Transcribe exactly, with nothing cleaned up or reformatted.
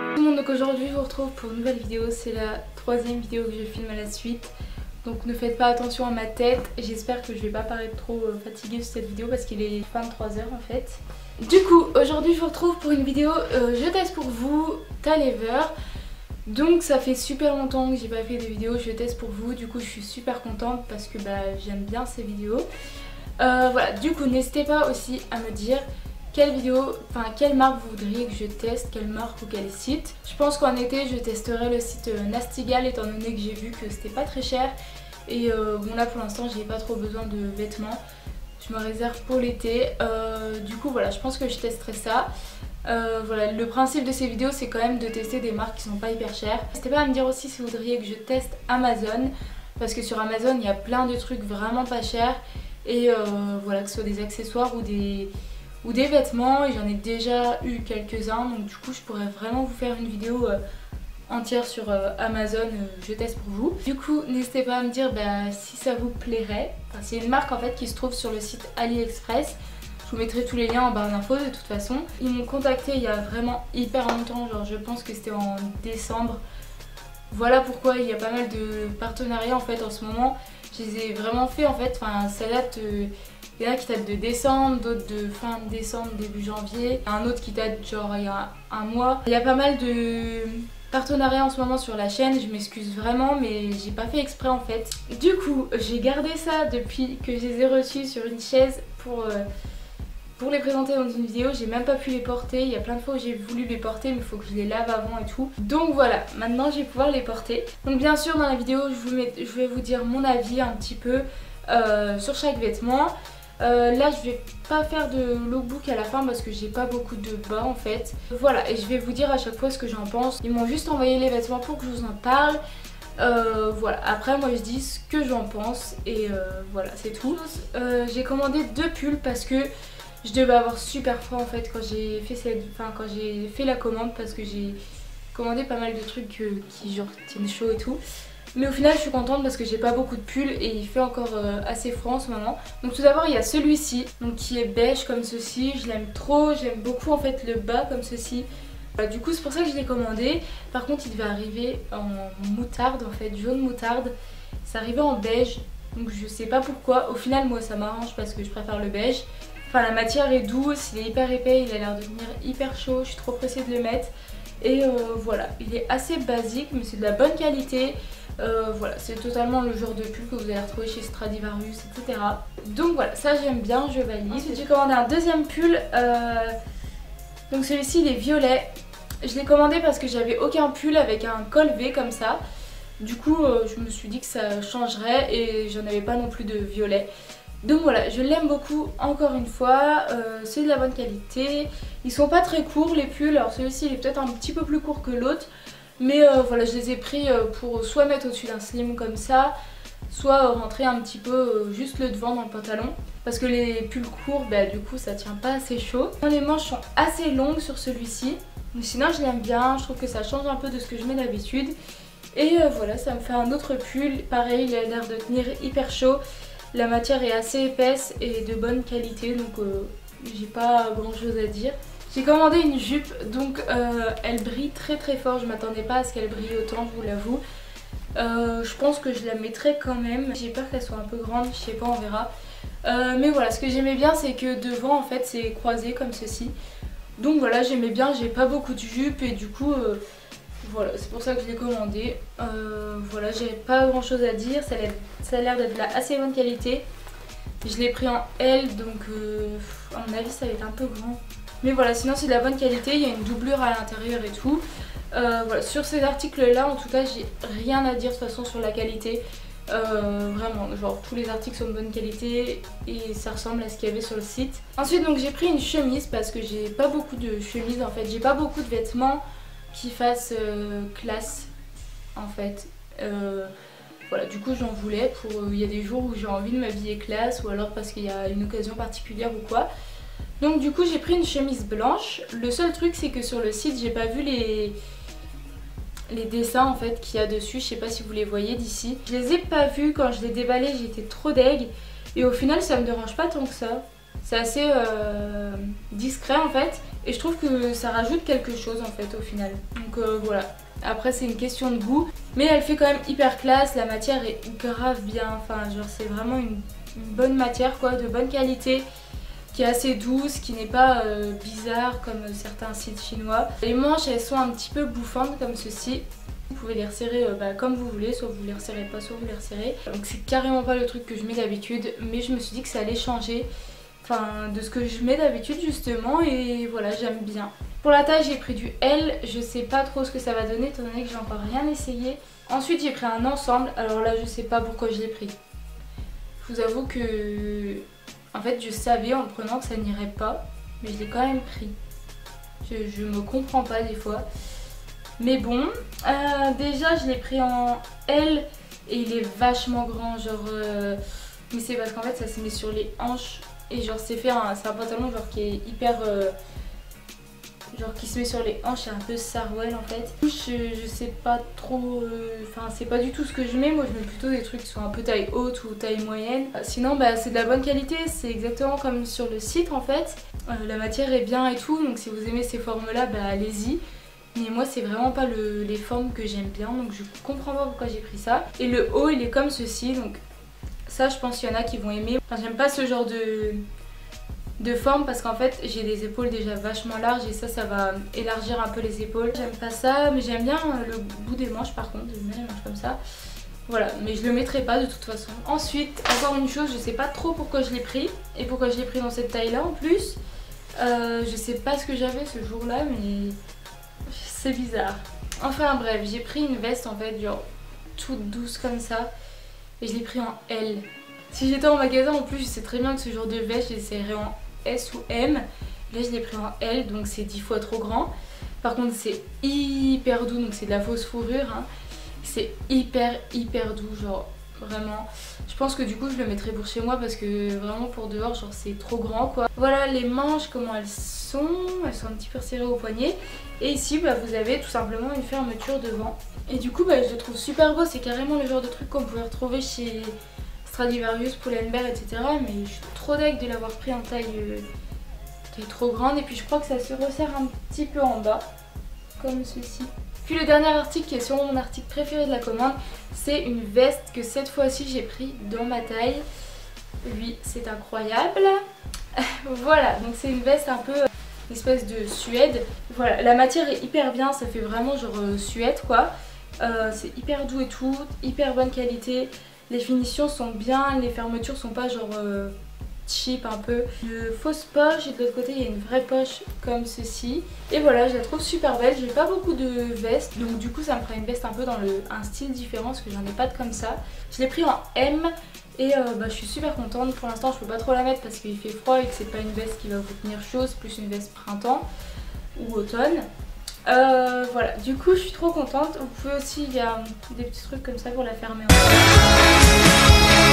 Tout le monde, donc aujourd'hui je vous retrouve pour une nouvelle vidéo, c'est la troisième vidéo que je filme à la suite. Donc ne faites pas attention à ma tête, j'espère que je vais pas paraître trop fatiguée sur cette vidéo parce qu'il est vingt-trois heures en fait. Du coup aujourd'hui je vous retrouve pour une vidéo euh, je teste pour vous Talever. Donc ça fait super longtemps que j'ai pas fait de vidéos je teste pour vous, du coup je suis super contente parce que bah, j'aime bien ces vidéos. Euh, voilà, du coup n'hésitez pas aussi à me dire quelle vidéo, enfin quelle marque vous voudriez que je teste, quelle marque ou quel site. Je pense qu'en été je testerai le site Nastigal étant donné que j'ai vu que c'était pas très cher. Et euh, bon là pour l'instant j'ai pas trop besoin de vêtements, je me réserve pour l'été. Euh, du coup voilà, je pense que je testerai ça. Euh, voilà, le principe de ces vidéos c'est quand même de tester des marques qui sont pas hyper chères. N'hésitez pas à me dire aussi si vous voudriez que je teste Amazon, parce que sur Amazon il y a plein de trucs vraiment pas chers. Et euh, voilà, que ce soit des accessoires ou des... ou des vêtements, et j'en ai déjà eu quelques-uns, donc du coup je pourrais vraiment vous faire une vidéo euh, entière sur euh, Amazon, euh, je teste pour vous. Du coup n'hésitez pas à me dire bah, si ça vous plairait. Enfin, c'est une marque en fait qui se trouve sur le site AliExpress, je vous mettrai tous les liens en barre d'infos de toute façon. Ils m'ont contacté il y a vraiment hyper longtemps, genre je pense que c'était en décembre. Voilà pourquoi il y a pas mal de partenariats en fait en ce moment. Je les ai vraiment fait en fait, enfin ça date... Euh, Il y en a qui datent de décembre, d'autres de fin décembre, début janvier. Un autre qui date genre il y a un mois. Il y a pas mal de partenariats en ce moment sur la chaîne, je m'excuse vraiment mais j'ai pas fait exprès en fait. Du coup j'ai gardé ça depuis que je les ai reçus sur une chaise pour, euh, pour les présenter dans une vidéo. J'ai même pas pu les porter, il y a plein de fois où j'ai voulu les porter mais il faut que je les lave avant et tout. Donc voilà, maintenant je vais pouvoir les porter. Donc bien sûr dans la vidéo je, vous mets, je vais vous dire mon avis un petit peu euh, sur chaque vêtement. Euh, là je vais pas faire de lookbook à la fin parce que j'ai pas beaucoup de bas en fait. Voilà, et je vais vous dire à chaque fois ce que j'en pense. Ils m'ont juste envoyé les vêtements pour que je vous en parle. Euh, voilà, après moi je dis ce que j'en pense et euh, voilà c'est tout. Euh, j'ai commandé deux pulls parce que je devais avoir super froid en fait quand j'ai fait cette... enfin, quand j'ai fait la commande, parce que j'ai commandé pas mal de trucs euh, qui genre tiennent chaud et tout. Mais au final je suis contente parce que j'ai pas beaucoup de pulls et il fait encore euh, assez froid en ce moment. Donc tout d'abord il y a celui-ci, donc qui est beige comme ceci, je l'aime trop, j'aime beaucoup en fait le bas comme ceci. Voilà, du coup c'est pour ça que je l'ai commandé. Par contre il devait arriver en moutarde en fait, jaune moutarde. C'est arrivé en beige, donc je sais pas pourquoi. Au final moi ça m'arrange parce que je préfère le beige. Enfin la matière est douce, il est hyper épais, il a l'air de venir hyper chaud, je suis trop pressée de le mettre. Et euh, voilà, il est assez basique mais c'est de la bonne qualité. Euh, voilà, c'est totalement le genre de pull que vous allez retrouver chez Stradivarius, et cetera. Donc voilà, ça j'aime bien, je valide. Ensuite j'ai commandé un deuxième pull. Euh... Donc celui-ci il est violet. Je l'ai commandé parce que j'avais aucun pull avec un col V comme ça. Du coup euh, je me suis dit que ça changerait et j'en avais pas non plus de violet. Donc voilà, je l'aime beaucoup encore une fois, euh, c'est de la bonne qualité. Ils sont pas très courts les pulls, alors celui-ci il est peut-être un petit peu plus court que l'autre. Mais euh, voilà, je les ai pris euh, pour soit mettre au-dessus d'un slim comme ça, soit euh, rentrer un petit peu euh, juste le devant dans le pantalon. Parce que les pulls courts, bah, du coup ça tient pas assez chaud. Les manches sont assez longues sur celui-ci. Mais sinon je l'aime bien, je trouve que ça change un peu de ce que je mets d'habitude. Et euh, voilà, ça me fait un autre pull. Pareil, il a l'air de tenir hyper chaud. La matière est assez épaisse et de bonne qualité, donc euh, j'ai pas grand chose à dire. J'ai commandé une jupe, donc euh, elle brille très très fort, je m'attendais pas à ce qu'elle brille autant, je vous l'avoue. Euh, je pense que je la mettrai quand même, j'ai peur qu'elle soit un peu grande, je sais pas, on verra. Euh, mais voilà, ce que j'aimais bien c'est que devant en fait c'est croisé comme ceci. Donc voilà, j'aimais bien, j'ai pas beaucoup de jupe et du coup euh, voilà, c'est pour ça que je l'ai commandé. Euh, voilà, j'ai pas grand chose à dire, ça a l'air d'être de la assez bonne qualité. Je l'ai pris en L, donc euh, à mon avis ça va être un peu grand. Mais voilà, sinon c'est de la bonne qualité, il y a une doublure à l'intérieur et tout. Euh, voilà, sur ces articles là en tout cas j'ai rien à dire de toute façon sur la qualité. Euh, vraiment, genre tous les articles sont de bonne qualité et ça ressemble à ce qu'il y avait sur le site. Ensuite donc j'ai pris une chemise parce que j'ai pas beaucoup de chemises en fait, j'ai pas beaucoup de vêtements qui fassent euh, classe en fait. Euh, voilà, du coup j'en voulais pour... Il euh, y a des jours où j'ai envie de m'habiller classe ou alors parce qu'il y a une occasion particulière ou quoi. Donc du coup j'ai pris une chemise blanche. Le seul truc c'est que sur le site j'ai pas vu les, les dessins en fait qu'il y a dessus. Je sais pas si vous les voyez d'ici. Je les ai pas vus quand je les déballais, j'étais trop deg. Et au final ça me dérange pas tant que ça. C'est assez euh, discret en fait. et je trouve que ça rajoute quelque chose en fait au final. Donc euh, voilà. Après c'est une question de goût, mais elle fait quand même hyper classe, la matière est grave bien, enfin genre c'est vraiment une, une bonne matière quoi, de bonne qualité, qui est assez douce, qui n'est pas euh, bizarre comme certains sites chinois. Les manches elles sont un petit peu bouffantes comme ceci. Vous pouvez les resserrer euh, bah, comme vous voulez, soit vous les resserrez pas, soit vous les resserrez. Donc c'est carrément pas le truc que je mets d'habitude, mais je me suis dit que ça allait changer enfin, de ce que je mets d'habitude justement, et voilà, j'aime bien. Pour la taille j'ai pris du L, je sais pas trop ce que ça va donner étant donné que j'ai encore rien essayé. Ensuite j'ai pris un ensemble, alors là je sais pas pourquoi je l'ai pris. Je vous avoue que en fait je savais en le prenant que ça n'irait pas, mais je l'ai quand même pris. Je, je me comprends pas des fois. Mais bon, euh, déjà je l'ai pris en L et il est vachement grand, genre euh, mais c'est parce qu'en fait ça se met sur les hanches et genre c'est fait un, c'est un pantalon genre qui est hyper euh, genre qui se met sur les hanches, c'est un peu sarouel en fait. Je, je sais pas trop, enfin euh, c'est pas du tout ce que je mets, moi je mets plutôt des trucs qui sont un peu taille haute ou taille moyenne. Sinon bah c'est de la bonne qualité, c'est exactement comme sur le site en fait. Euh, la matière est bien et tout, donc si vous aimez ces formes là bah allez-y. Mais moi c'est vraiment pas le, les formes que j'aime bien, donc je comprends pas pourquoi j'ai pris ça. Et le haut il est comme ceci, donc ça je pense qu'il y en a qui vont aimer. Enfin j'aime pas ce genre de, de forme parce qu'en fait j'ai des épaules déjà vachement larges et ça ça va élargir un peu les épaules. J'aime pas ça, mais j'aime bien le bout des manches par contre, j'aime bien les manches comme ça. Voilà, mais je le mettrai pas de toute façon. Ensuite, encore une chose, je sais pas trop pourquoi je l'ai pris et pourquoi je l'ai pris dans cette taille là en plus. Euh, je sais pas ce que j'avais ce jour là, mais c'est bizarre. Enfin bref, j'ai pris une veste en fait genre toute douce comme ça et je l'ai pris en L. Si j'étais en magasin en plus je sais très bien que ce genre de veste j'essaierais en S ou M. Là je l'ai pris en L donc c'est dix fois trop grand. Par contre c'est hyper doux, donc c'est de la fausse fourrure hein. C'est hyper hyper doux, genre vraiment. Je pense que du coup je le mettrai pour chez moi parce que vraiment pour dehors genre c'est trop grand quoi. Voilà les manches comment elles sont, elles sont un petit peu resserrées au poignet. Et ici bah, vous avez tout simplement une fermeture devant. Et du coup bah, je le trouve super beau, c'est carrément le genre de truc qu'on pourrait retrouver chez Stradivarius, Pull&Bear et cetera. Mais je suis trop deg de l'avoir pris en taille, euh, taille trop grande. Et puis je crois que ça se resserre un petit peu en bas, comme ceci. Puis le dernier article qui est sûrement mon article préféré de la commande, c'est une veste que cette fois-ci j'ai pris dans ma taille. Oui, c'est incroyable. Voilà, donc c'est une veste un peu euh, une espèce de suède. Voilà, la matière est hyper bien, ça fait vraiment genre euh, suède quoi. Euh, c'est hyper doux et tout, hyper bonne qualité. Les finitions sont bien, les fermetures sont pas genre euh, cheap un peu. Une fausse poche et de l'autre côté il y a une vraie poche comme ceci. Et voilà, je la trouve super belle. J'ai pas beaucoup de vestes, donc du coup ça me fera une veste un peu dans le, un style différent parce que j'en ai pas de comme ça. Je l'ai pris en M et euh, bah, je suis super contente. Pour l'instant je peux pas trop la mettre parce qu'il fait froid et que c'est pas une veste qui va vous tenir chaud, c'est plus une veste printemps ou automne. Euh, voilà, du coup je suis trop contente. Vous pouvez aussi, il y a des petits trucs comme ça pour la fermer en